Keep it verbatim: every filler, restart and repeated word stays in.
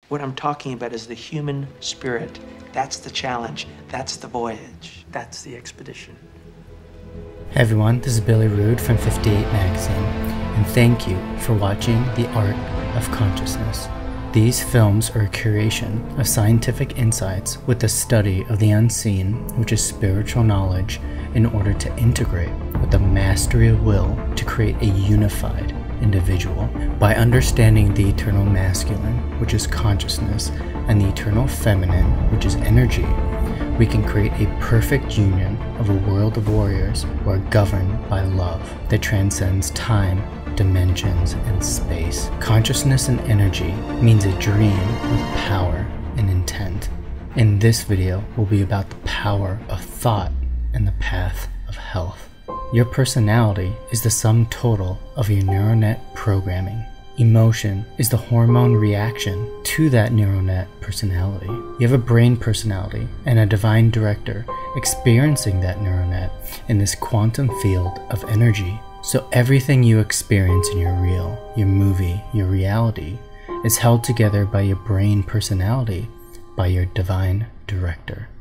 What I'm talking about is the human spirit. That's the challenge. That's the voyage. That's the expedition. Hey everyone, this is Billy Rude from fifty eight Magazine, and thank you for watching The Art of Consciousness. These films are a curation of scientific insights with the study of the unseen, which is spiritual knowledge, in order to integrate with the mastery of will to create a unified individual. By understanding the eternal masculine, which is consciousness, and the eternal feminine, which is energy, we can create a perfect union of a world of warriors who are governed by love that transcends time, dimensions, and space. Consciousness and energy means a dream with power and intent. In this video will be about the power of thought and the path of health. Your personality is the sum total of your neuronet programming. Emotion is the hormone reaction to that neuronet personality. You have a brain personality and a divine director experiencing that neuronet in this quantum field of energy. So everything you experience in your real, your movie, your reality is held together by your brain personality, by your divine director.